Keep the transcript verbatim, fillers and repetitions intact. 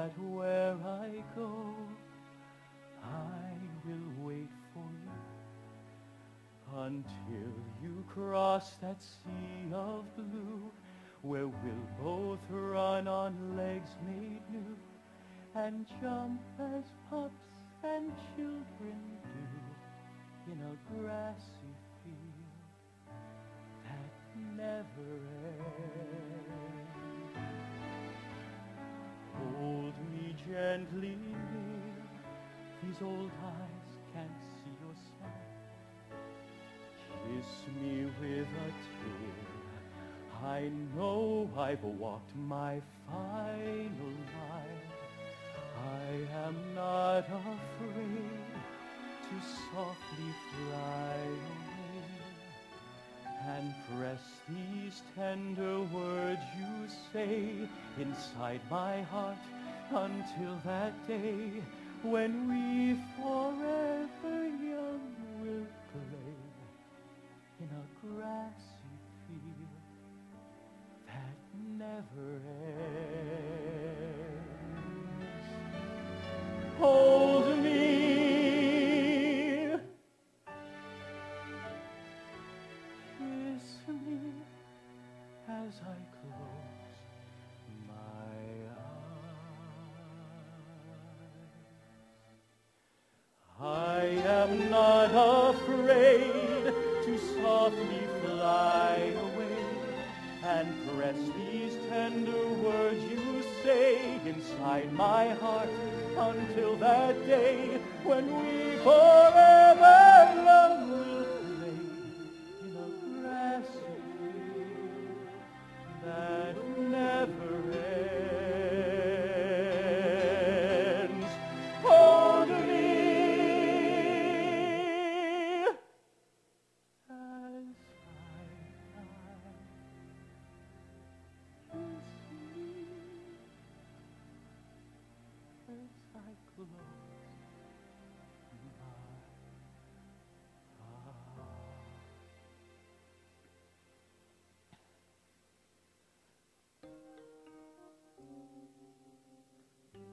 that where I go, I will wait for you until you cross that sea of blue, where we'll both run on legs made new and jump as pups and children do in a grassy field that never ends. Hold me gently near, these old eyes can't see your smile. Kiss me with a tear, I know I've walked my final mile. I am not afraid to softly fly away and press these tender words you say inside my heart until that day when we forever young will play in a grassy field that never ends. Hold me, kiss me as I close my eyes. I am not afraid to softly fly away and press these tender words you say inside my heart until that day when we forever love.